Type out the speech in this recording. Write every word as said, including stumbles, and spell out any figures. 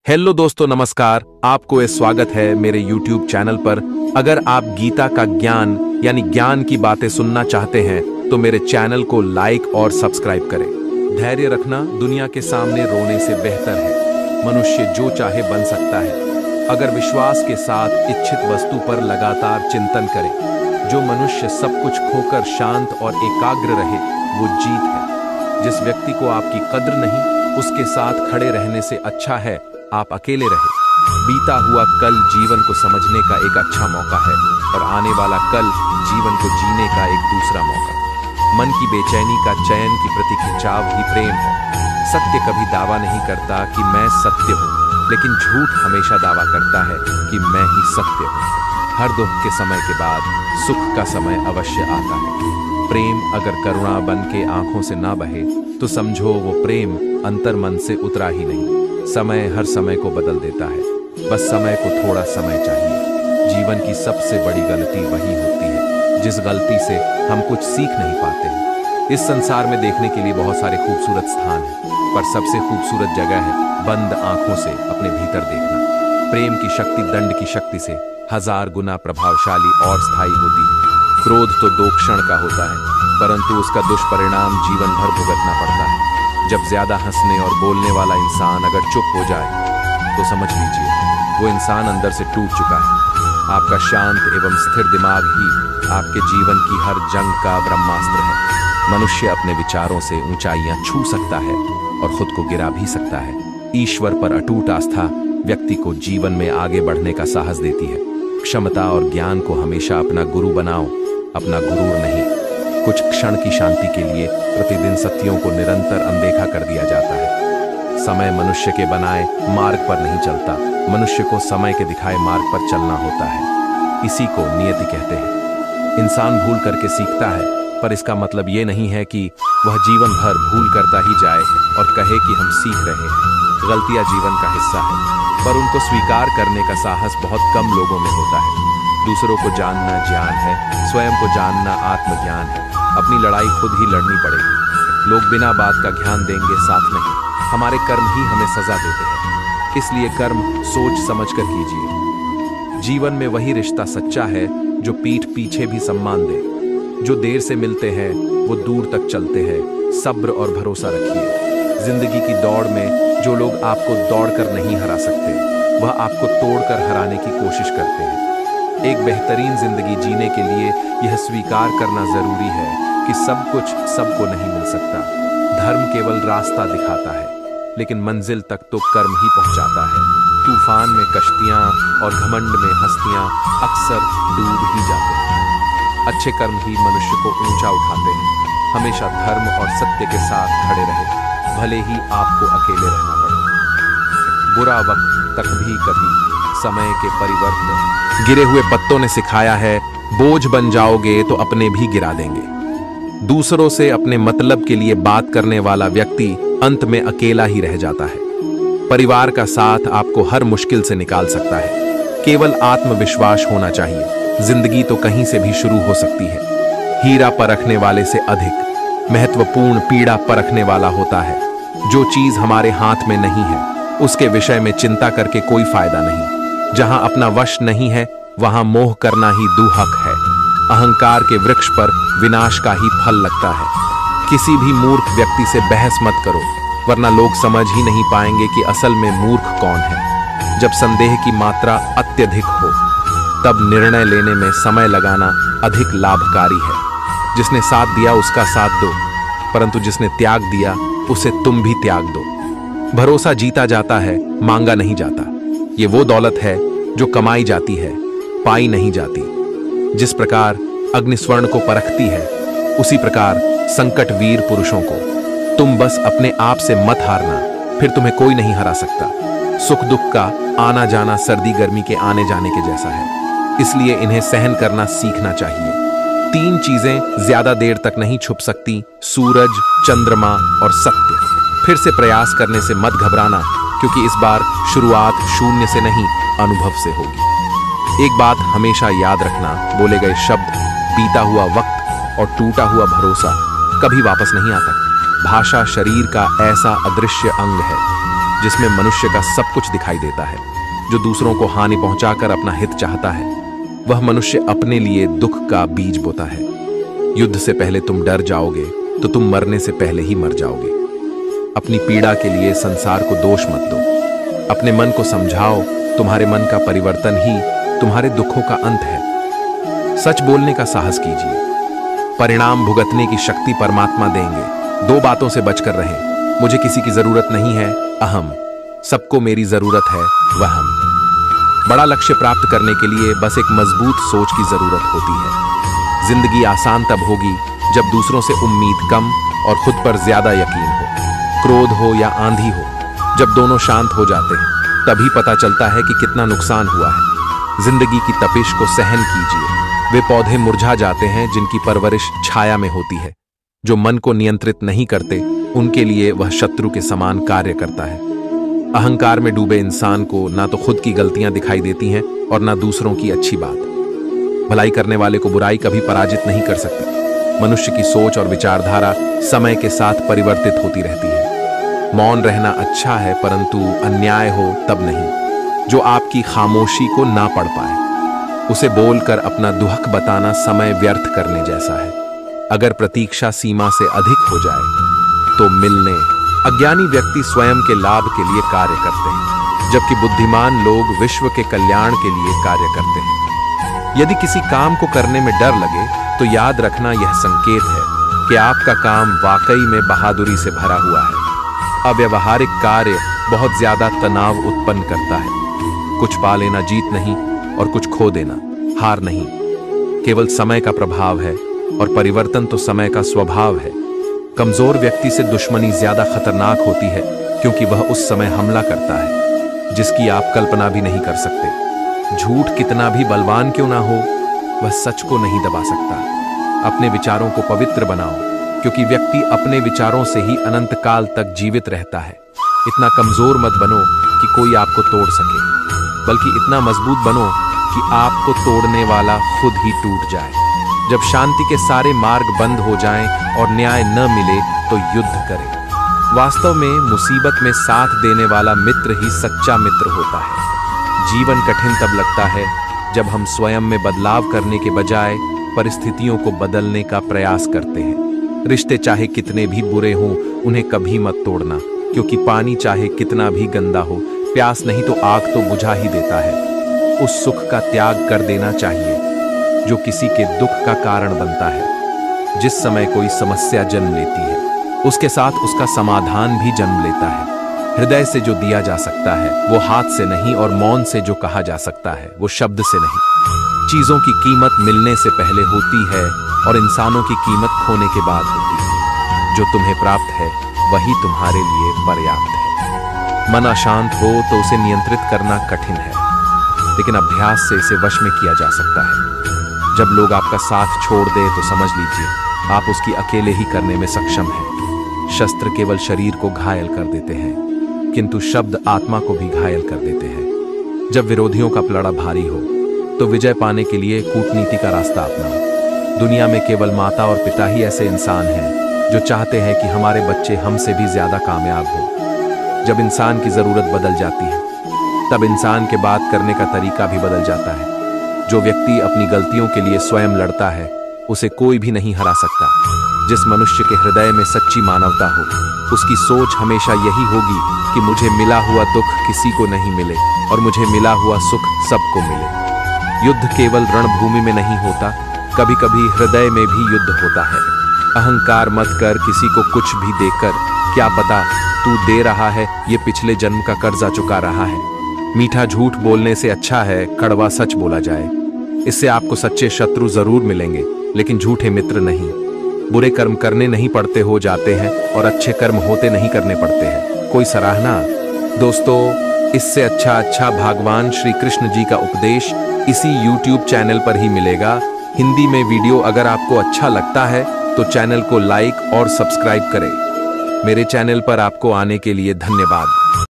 Hello दोस्तों, नमस्कार। आपको ये स्वागत है मेरे यूट्यूब चैनल पर। अगर आप गीता का ज्ञान यानी ज्ञान की बातें सुनना चाहते हैं तो मेरे चैनल को लाइक और सब्सक्राइब करें। धैर्य रखना दुनिया के सामने रोने से बेहतर है। मनुष्य जो चाहे बन सकता है अगर विश्वास के साथ इच्छित वस्तु पर लगातार चिंतन करे। जो मनुष्य सब कुछ खोकर शांत और एकाग्र रहे वो जीत है। जिस व्यक्ति को आपकी कद्र नहीं उसके साथ खड़े रहने से अच्छा है आप अकेले रहे। बीता हुआ कल जीवन को समझने का एक अच्छा मौका है और आने वाला कल जीवन को जीने का एक दूसरा मौका। मन की बेचैनी का चयन की प्रति खिंचाव ही प्रेम है। सत्य कभी दावा नहीं करता कि मैं सत्य हूँ, लेकिन झूठ हमेशा दावा करता है कि मैं ही सत्य हूँ। हर दुख के समय के बाद सुख का समय अवश्य आता है। प्रेम अगर करुणा बन के आंखों से ना बहे तो समझो वो प्रेम अंतर मन से उतरा ही नहीं। समय हर समय को बदल देता है, बस समय को थोड़ा समय चाहिए। जीवन की सबसे बड़ी गलती वही होती है जिस गलती से हम कुछ सीख नहीं पाते हैं। इस संसार में देखने के लिए बहुत सारे खूबसूरत स्थान हैं, पर सबसे खूबसूरत जगह है बंद आंखों से अपने भीतर देखना। प्रेम की शक्ति दंड की शक्ति से हजार गुना प्रभावशाली और स्थायी होती है। क्रोध तो दो क्षण का होता है, परंतु उसका दुष्परिणाम जीवन भर भुगतना पड़ता है। जब ज्यादा हंसने और बोलने वाला इंसान अगर चुप हो जाए तो समझ लीजिए वो इंसान अंदर से टूट चुका है। आपका शांत एवं स्थिर दिमाग ही आपके जीवन की हर जंग का ब्रह्मास्त्र है। मनुष्य अपने विचारों से ऊंचाइयां छू सकता है और खुद को गिरा भी सकता है। ईश्वर पर अटूट आस्था व्यक्ति को जीवन में आगे बढ़ने का साहस देती है। क्षमता और ज्ञान को हमेशा अपना गुरु बनाओ, अपना गुरूर नहीं। कुछ क्षण की शांति के लिए प्रतिदिन सत्यों को निरंतर अनदेखा कर दिया जाता है। समय मनुष्य के बनाए मार्ग पर नहीं चलता, मनुष्य को समय के दिखाए मार्ग पर चलना होता है। इसी को नियति कहते हैं। इंसान भूल करके सीखता है, पर इसका मतलब ये नहीं है कि वह जीवन भर भूल करता ही जाए और कहे कि हम सीख रहे हैं। गलतियां जीवन का हिस्सा है, पर उनको स्वीकार करने का साहस बहुत कम लोगों में होता है। दूसरों को जानना ज्ञान है, स्वयं को जानना आत्मज्ञान है। अपनी लड़ाई खुद ही लड़नी पड़ेगी। लोग बिना बात का ध्यान देंगे, साथ नहीं। हमारे कर्म ही हमें सजा देते हैं, इसलिए कर्म सोच समझ कर कीजिए। जीवन में वही रिश्ता सच्चा है जो पीठ पीछे भी सम्मान दे। जो देर से मिलते हैं वो दूर तक चलते हैं। सब्र और भरोसा रखिए। जिंदगी की दौड़ में जो लोग आपको दौड़कर नहीं हरा सकते वह आपको तोड़कर हराने की कोशिश करते हैं। एक बेहतरीन जिंदगी जीने के लिए यह स्वीकार करना जरूरी है कि सब कुछ सबको नहीं मिल सकता। धर्म केवल रास्ता दिखाता है, लेकिन मंजिल तक तो कर्म ही पहुंचाता है। तूफान में कश्तियां और घमंड में हस्तियां अक्सर डूब ही जाते हैं। अच्छे कर्म ही मनुष्य को ऊंचा उठाते हैं। हमेशा धर्म और सत्य के साथ खड़े रहे, भले ही आपको अकेले रहना पड़े। बुरा वक्त तक भी कभी समय के परिवर्तन गिरे हुए पत्तों ने सिखाया है, बोझ बन जाओगे तो अपने भी गिरा देंगे। दूसरों से अपने मतलब के लिए बात करने वाला व्यक्ति अंत में अकेला ही रह जाता है। परिवार का साथ आपको हर मुश्किल से निकाल सकता है। केवल आत्मविश्वास होना चाहिए। जिंदगी तो कहीं से भी शुरू हो सकती है। हीरा परखने वाले से अधिक महत्वपूर्ण पीड़ा परखने वाला होता है। जो चीज हमारे हाथ में नहीं है उसके विषय में चिंता करके कोई फायदा नहीं। जहां अपना वश नहीं है वहां मोह करना ही दुहक है। अहंकार के वृक्ष पर विनाश का ही फल लगता है। किसी भी मूर्ख व्यक्ति से बहस मत करो, वरना लोग समझ ही नहीं पाएंगे कि असल में मूर्ख कौन है। जब संदेह की मात्रा अत्यधिक हो तब निर्णय लेने में समय लगाना अधिक लाभकारी है। जिसने साथ दिया उसका साथ दो, परंतु जिसने त्याग दिया उसे तुम भी त्याग दो। भरोसा जीता जाता है, मांगा नहीं जाता। ये वो दौलत है जो कमाई जाती है, पाई नहीं जाती। जिस प्रकार अग्नि स्वर्ण को परखती है, उसी प्रकार संकट वीर पुरुषों को। तुम बस अपने आप से मत हारना, फिर तुम्हें कोई नहीं हरा सकता। सुख दुख का आना जाना सर्दी गर्मी के आने जाने के जैसा है, इसलिए इन्हें सहन करना सीखना चाहिए। तीन चीजें ज्यादा देर तक नहीं छुप सकती, सूरज, चंद्रमा और सत्य। फिर से प्रयास करने से मत घबराना, क्योंकि इस बार शुरुआत शून्य से नहीं अनुभव से होगी। एक बात हमेशा याद रखना, बोले गए शब्द, बीता हुआ वक्त और टूटा हुआ भरोसा कभी वापस नहीं आता। भाषा शरीर का ऐसा अदृश्य अंग है जिसमें मनुष्य का सब कुछ दिखाई देता है। जो दूसरों को हानि पहुंचाकर अपना हित चाहता है, वह मनुष्य अपने लिए दुख का बीज बोता है। युद्ध से पहले तुम डर जाओगे तो तुम मरने से पहले ही मर जाओगे। अपनी पीड़ा के लिए संसार को दोष मत दो। अपने मन को समझाओ, तुम्हारे मन का परिवर्तन ही तुम्हारे दुखों का अंत है। सच बोलने का साहस कीजिए। परिणाम भुगतने की शक्ति परमात्मा देंगे। दो बातों से बचकर रहें। मुझे किसी की जरूरत नहीं है, अहम। सबको मेरी जरूरत है, वहम। बड़ा लक्ष्य प्राप्त करने के लिए बस एक मजबूत सोच की जरूरत होती है। जिंदगी आसान तब होगी जब दूसरों से उम्मीद कम और खुद पर ज्यादा यकीन हो। क्रोध हो या आंधी हो, जब दोनों शांत हो जाते हैं तभी पता चलता है कि कितना नुकसान हुआ है। जिंदगी की तपिश को सहन कीजिए। वे पौधे मुरझा जाते हैं जिनकी परवरिश छाया में होती है। जो मन को नियंत्रित नहीं करते, उनके लिए वह शत्रु के समान कार्य करता है। अहंकार में डूबे इंसान को ना तो खुद की गलतियां दिखाई देती हैं और ना दूसरों की अच्छी बात। भलाई करने वाले को बुराई कभी पराजित नहीं कर सकती। मनुष्य की सोच और विचारधारा समय के साथ परिवर्तित होती रहती है। मौन रहना अच्छा है, परंतु अन्याय हो तब नहीं। जो आपकी खामोशी को ना पढ़ पाए, उसे बोलकर अपना दुहक बताना समय व्यर्थ करने जैसा है। अगर प्रतीक्षा सीमा से अधिक हो जाए तो मिलने। अज्ञानी व्यक्ति स्वयं के लाभ के लिए कार्य करते हैं, जबकि बुद्धिमान लोग विश्व के कल्याण के लिए कार्य करते हैं। यदि किसी काम को करने में डर लगे तो याद रखना यह संकेत है कि आपका काम वाकई में बहादुरी से भरा हुआ है। अव्यावहारिक कार्य बहुत ज्यादा तनाव उत्पन्न करता है। कुछ पा लेना जीत नहीं और कुछ खो देना हार नहीं। केवल समय का प्रभाव है और परिवर्तन तो समय का स्वभाव है। कमजोर व्यक्ति से दुश्मनी ज्यादा खतरनाक होती है, क्योंकि वह उस समय हमला करता है जिसकी आप कल्पना भी नहीं कर सकते। झूठ कितना भी बलवान क्यों ना हो, वह सच को नहीं दबा सकता। अपने विचारों को पवित्र बनाओ, क्योंकि व्यक्ति अपने विचारों से ही अनंत काल तक जीवित रहता है। इतना कमजोर मत बनो कि कोई आपको तोड़ सके, बल्कि इतना मजबूत बनो कि आपको तोड़ने वाला खुद ही टूट जाए। जब शांति के सारे मार्ग बंद हो जाएं और न्याय न मिले तो युद्ध करें। वास्तव में मुसीबत में साथ देने वाला मित्र ही सच्चा मित्र होता है। जीवन कठिन तब लगता है जब हम स्वयं में बदलाव करने के बजाय परिस्थितियों को बदलने का प्रयास करते हैं। रिश्ते चाहे कितने भी बुरे हों, उन्हें कभी मत तोड़ना, क्योंकि पानी चाहे कितना भी गंदा हो, प्यास नहीं तो आग तो बुझा ही देता है। उस सुख का त्याग कर देना चाहिए जो किसी के दुख का कारण बनता है। जिस समय कोई समस्या जन्म लेती है, उसके साथ उसका समाधान भी जन्म लेता है। हृदय से जो दिया जा सकता है वो हाथ से नहीं, और मौन से जो कहा जा सकता है वो शब्द से नहीं। चीजों की कीमत मिलने से पहले होती है और इंसानों की कीमत खोने के बाद होती है। जो तुम्हें प्राप्त है वही तुम्हारे लिए पर्याप्त है। मन अशांत हो तो उसे नियंत्रित करना कठिन है, लेकिन अभ्यास से इसे वश में किया जा सकता है। जब लोग आपका साथ छोड़ दे तो समझ लीजिए आप उसकी अकेले ही करने में सक्षम हैं। शस्त्र केवल शरीर को घायल कर देते हैं, किंतु शब्द आत्मा को भी घायल कर देते हैं। जब विरोधियों का पलड़ा भारी हो तो विजय पाने के लिए कूटनीति का रास्ता अपनाओ। दुनिया में केवल माता और पिता ही ऐसे इंसान हैं जो चाहते हैं कि हमारे बच्चे हमसे भी ज्यादा कामयाब हो। जब इंसान की जरूरत बदल जाती है तब इंसान के बात करने का तरीका भी बदल जाता है। जो व्यक्ति अपनी गलतियों के लिए स्वयं लड़ता है उसे कोई भी नहीं हरा सकता। जिस मनुष्य के हृदय में सच्ची मानवता हो, उसकी सोच हमेशा यही होगी कि मुझे मिला हुआ दुख किसी को नहीं मिले और मुझे मिला हुआ सुख सबको मिले। युद्ध केवल रणभूमि में नहीं होता, कभी कभी हृदय में भी युद्ध होता है। अहंकार मत कर किसी को कुछ भी देकर, क्या पता तू दे रहा है ये पिछले जन्म का कर्जा चुका रहा है। मीठा झूठ बोलने से अच्छा है कड़वा सच बोला जाए। इससे आपको सच्चे शत्रु जरूर मिलेंगे, लेकिन झूठे मित्र नहीं। बुरे कर्म करने नहीं पड़ते हो जाते हैं और अच्छे कर्म होते नहीं करने पड़ते हैं। कोई सराहना? दोस्तों, इससे अच्छा अच्छा भगवान श्री कृष्ण जी का उपदेश इसी यूट्यूब चैनल पर ही मिलेगा। हिंदी में वीडियो अगर आपको अच्छा लगता है तो चैनल को लाइक और सब्सक्राइब करें। मेरे चैनल पर आपको आने के लिए धन्यवाद।